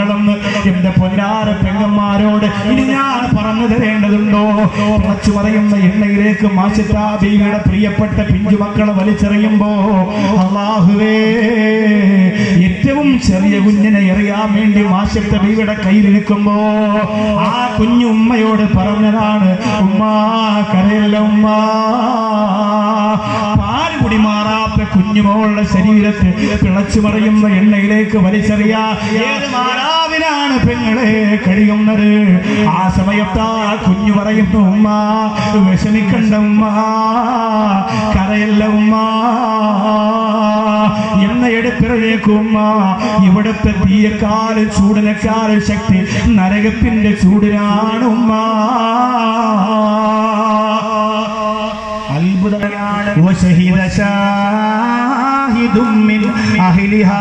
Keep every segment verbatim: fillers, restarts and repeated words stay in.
കുഞ്ഞുങ്ങളെന്ന് എന്റെ പൊന്നാര പെങ്ങന്മാരോട് ഇനി ഞാൻ പറഞ്ഞു തരേണ്ടതുണ്ടോ? തിളച്ചു പറയുന്ന എണ്ണയിലേക്ക് മാഷിത്താ ബീവിയുടെ പ്രിയപ്പെട്ട പിഞ്ചു മക്കളെ വലിച്ചെറിയുമ്പോ അല്ലാഹുവേ, ഏറ്റവും ചെറിയ കുഞ്ഞിനെ എറിയാൻ വേണ്ടി മാഷിത്താ ബീവിയുടെ കയ്യിൽ നിൽക്കുമ്പോ ആ കുഞ്ഞു ഉമ്മയോട് പറഞ്ഞതാണ്, ഉമ്മാ കരയല്ല ഉമ്മാ. പാല് കുടി മാറാത്ത കുഞ്ഞുമോളുടെ ശരീരത്തിൽ പിളച്ചു മറിയുന്ന എണ്ണയിലേക്ക് വലിച്ചെറിയാ ഏത് മാറാവിനാണ് പെങ്ങളെ കഴിയുന്നത്? ആ സമയത്ത് ആ കുഞ്ഞു പറയുന്നു, ഉമ്മ വിഷമിക്കണ്ട ഉമ്മ, കരയല്ല ഉമ്മ. എന്ന എടുപ്പിറയേക്കും ഉമ്മ, ഇവിടുത്തെ തീയക്കാല് ചൂടിനേക്കാല് ശക്തി നരകത്തിന്റെ ചൂടിനാണ് ഉമ്മ. അത്ഭുതമാണ്. വശഹിദ ശാഹിദും മിൻ അഹ്ലിഹാ.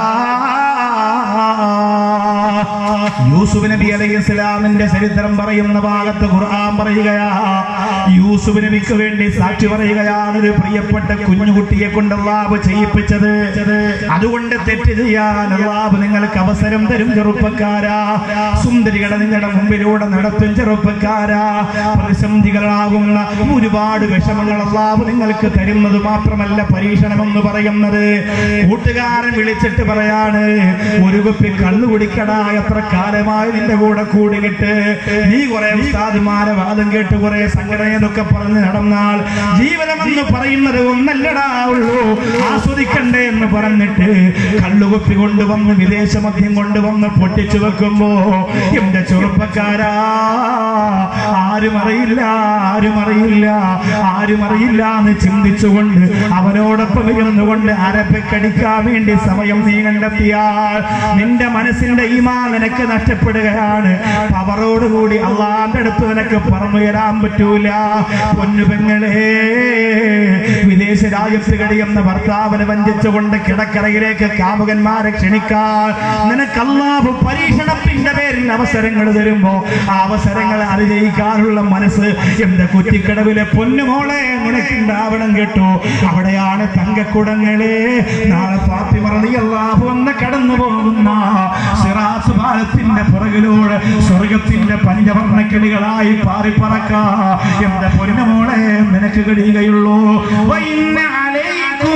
യൂസുഫ് നബി അലൈഹിസ്സലാമിന്റെ ചരിത്രം പറയുന്ന ഭാഗത്ത് ഖുർആൻ പറയുകയാ, യൂസുഫ് നബിക്ക് വേണ്ടി സാക്ഷി പറയുകയാണ്, ഒരു പ്രിയപ്പെട്ട കുഞ്ഞുകുട്ടിയെ കൊണ്ട് അല്ലാഹു ചെയ്യിപ്പിച്ചത്. അതുകൊണ്ട് തെറ്റ് ചെയ്യാൻ അല്ലാഹു നിങ്ങൾക്ക് അവസരം തരും ചെറുപ്പക്കാരാ. സുന്ദരികളെ നിങ്ങളുടെ മുമ്പിലൂടെ നടത്തും ചെറുപ്പക്കാരാ. പ്രതിസന്ധികളാകുന്ന ഒരുപാട് വിഷമങ്ങൾ അല്ലാഹു നിങ്ങൾക്ക് തരുന്നത് മാത്രമല്ല പരീക്ഷണമെന്ന് പറയുന്നത്. കൂട്ടുകാരൻ വിളിച്ചിട്ട് പറയാണ്, ഒരു കുപ്പി കള്ളു കുടിക്കടാ, എത്ര കാലമായി നിന്റെ കൂടെ കൂടിയിട്ട് നീ കുറെ ഉസ്താദുമാരെ വാദം കേട്ട് കുറെ സംഘടനയൊക്കെ പറഞ്ഞ് നടന്നാൽ ജീവിതമെന്ന് പറയുന്നത് ഒന്നല്ലടാ ഉള്ളൂ, ആസ്വദിക്കണ്ടേ എന്ന് പറഞ്ഞിട്ട് കള്ളുകുപ്പി കൊണ്ടുവന്ന് വിദേശ മദ്യം കൊണ്ടുവന്ന് പൊട്ടിച്ചു വെക്കുമ്പോ എന്റെ ചെറുപ്പക്കാരാ, ആരും അറിയില്ല ആരും അറിയില്ല ആരും അറിയില്ല എന്ന് ചിന്തിച്ചുകൊണ്ട് അവനോടൊപ്പം ഇരുന്നുകൊണ്ട് അരപ്പക്കടിക്കാൻ വേണ്ടി സമയം നീ കണ്ടെത്തിയാൽ നിന്റെ മനസ്സിന്റെ ഈമാൻ നിനക്ക് നഷ്ടപ്പെടുകയാണ്. അവരോടുകൂടി അള്ളാന്റെ അടുത്ത് നിനക്ക് പറഞ്ഞു തരാൻ പറ്റൂല. പൊന്നു പെങ്ങളെ, വിദേശ രാജ്യത്ത് കഴിയുന്ന ഭർത്താവിനെ വഞ്ചിച്ചുകൊണ്ട് കിടക്കറയിലേക്ക് കാമുകന്മാരെ ക്ഷണിക്കാൻ നിനക്ക് അല്ലാഹു പരീക്ഷണത്തിന്റെ പേരിൽ അവസരങ്ങൾ തരുമ്പോ ആ അവസരങ്ങൾ അതിജയിക്കാനുള്ള മനസ്സ് എന്റെ കുറ്റിക്കടവിലെ പൊന്നുമോളെ നിനക്കുണ്ടാവണം കേട്ടോ. അവിടെയാണ് തങ്കക്കുടങ്ങളെ നാളെ ഫാത്തിമ റളിയല്ലാഹു അൻഹ കടന്നു പോകുന്ന സിറാത്ത് പാലത്തിന്റെ പുറകിലൂടെ സ്വർഗത്തിന്റെ പഞ്ചവർണ്ണക്കിളികളായി പാറിപ്പറക്കാ എന്റെ പൊന്നുമോളെ നിനക്ക് കഴിയുകയുള്ളൂ. വഇന്ന അലൈക്കും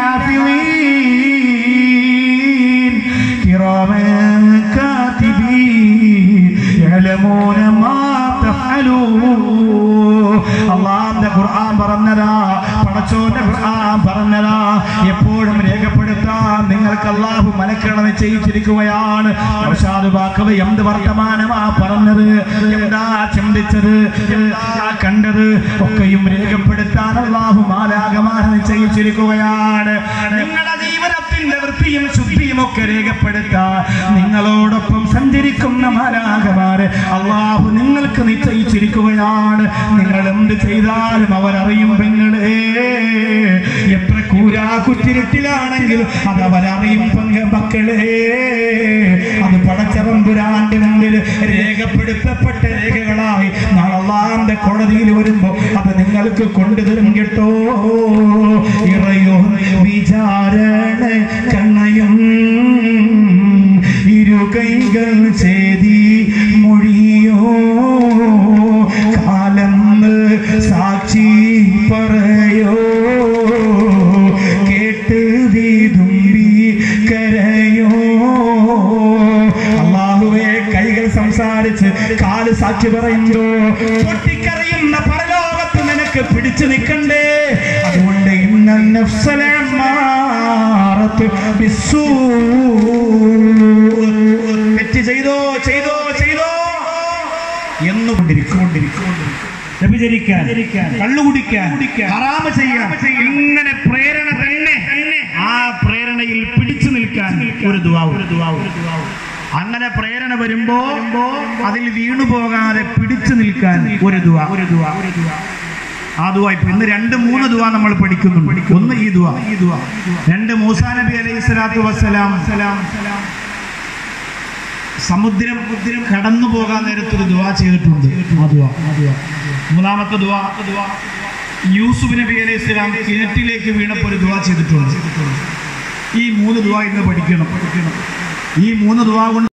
ലഹാഫിളീൻ കിറാമൻ കാതിബീൻ യഅലമൂന മാ തഫഅലൂൻ. അല്ലാഹുവിന്റെ ഖുർആൻ പറഞ്ഞതാ, പടച്ചോന്റെ ഖുർആൻ പറഞ്ഞതാ, എപ്പോഴും രേഖപ്പെടുത്താൻ നിങ്ങൾക്ക് അല്ലാഹു മലക്കുകളെ നിശ്ചയിച്ചിരിക്കുകയാണ്. നൗഷാദ് ബാക്കവി എന്ത് വർത്തമാനമാ പറഞ്ഞത്, എന്താ ചിന്തിച്ചത്, എന്താ കണ്ടത് ഒക്കെയും രേഖപ്പെടുത്താൻ അല്ലാഹു മാലാഖമാരെ നിശ്ചയിച്ചിരിക്കുകയാണ്. നിങ്ങളുടെ ജീവിതത്തിന്റെ വൃത്തിയും ശുദ്ധിയും ഒക്കെ രേഖപ്പെടുത്താൻ നിങ്ങളോടൊപ്പം സഞ്ചരിക്കുന്ന മാലാഖമാരെ അല്ലാഹു നിങ്ങൾക്ക് നിശ്ചയിച്ചിരിക്കുകയാണ്. നിങ്ങൾ എന്ത് ചെയ്താലും അവരറിയും പെങ്ങളെ. എത്ര കൂരാ കുറ്റിരുട്ടിലാണെങ്കിലും അത് അവരറിയും പെങ്ങ മക്കളെ. അത് പടച്ചതമ്പുരാന്റെ മുന്നിൽ രേഖപ്പെടുത്തപ്പെട്ട രേഖകളായി നാളെ അല്ലാഹുവിന്റെ കോടതിയിൽ വരുമ്പോ അത് നിങ്ങൾക്ക് കൊണ്ടുതരും കേട്ടോ. ഇറയോ വിചാരണ കണ്ണയും ഇരുകൈകൾ ചേതി മൊഴിയോ കാലം സാക്ഷി പറയോ കേട്ട് തുമ്പി കരയോ. അല്ലാഹുവേ, കൈകൾ സംസാരിച്ച് കാല് സാക്ഷി പറയുമ്പോ പൊട്ടിക്കറിയുന്ന പരലോകത്ത് നിനക്ക് പിടിച്ചു നിൽക്കണ്ടേ. അതുകൊണ്ട് ഇന്നൽ നഫ്സല അമ്മാറത്തു ബിസ്സൂ. തെറ്റ് ചെയ്തോ ചെയ്തോ ചെയ്തോ എന്നുകൊണ്ടിരിക്കും. വ്യഭിചരിക്കാൻ, കള്ളുകുടിക്കാൻ, ഹറാമ് ചെയ്യാൻ, ഇങ്ങനെ പ്രേരണ തന്നെ. ആ പ്രേരണയിൽ പിടിച്ചു നിൽക്കാൻ ഒരു ദുആ. അങ്ങനെ പ്രേരണ വരുമ്പോ അതിൽ വീണു പോകാതെ പിടിച്ചു നിൽക്കാൻ ഒരു ദുആ. ആ ദുആ ഇപ്പൊ ഇന്ന് രണ്ട് മൂന്ന് ദുആ നമ്മൾ പഠിക്കുന്നുണ്ട്. ഒന്ന് ഈ ദുആ, രണ്ട് മൂസാ നബി അലൈഹി സ്വലാത്തു വസ്സലാം സമുദ്രം കടന്നു പോകാൻ നേരത്തൊരു ദുആ ചെയ്തിട്ടുണ്ട്. ആ ദുആ. മൂന്നാമത്തെ ദുആ യൂസുഫ് നബി അലൈഹി സ്വലാം കിണറ്റിലേക്ക് വീണപ്പോൾ ഒരു ദുആ ചെയ്തിട്ടുണ്ട്. ഈ മൂന്ന് ദുആ ഇന്ന് പഠിക്കണം. ഈ മൂന്ന് ദുആ കൊണ്ട്